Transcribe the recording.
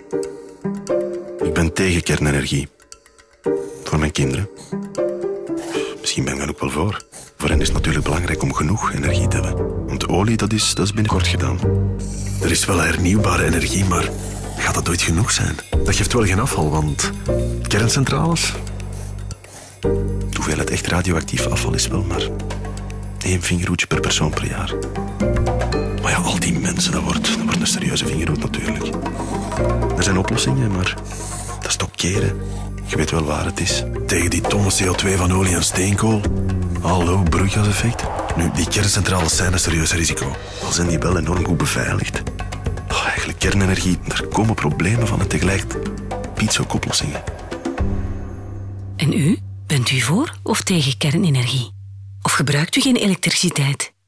Ik ben tegen kernenergie. Voor mijn kinderen. Misschien ben ik daar ook wel voor. Voor hen is het natuurlijk belangrijk om genoeg energie te hebben. Want olie, dat is binnenkort gedaan. Er is wel hernieuwbare energie, maar gaat dat ooit genoeg zijn? Dat geeft wel geen afval, want kerncentrales... De hoeveelheid echt radioactief afval is wel maar 1 vingerhoedje per persoon per jaar. Maar ja, al die mensen, dat wordt een serieuze vingerhoed natuurlijk. Er zijn oplossingen, maar dat is toch keren. Je weet wel waar het is. Tegen die tonnen CO2 van olie en steenkool. Hallo, broeikaseffect. Nu, die kerncentrales zijn een serieus risico. Al zijn die wel enorm goed beveiligd. Eigenlijk kernenergie, daar komen problemen van en tegelijk biedt ze ook oplossingen. En u? Bent u voor of tegen kernenergie? Of gebruikt u geen elektriciteit?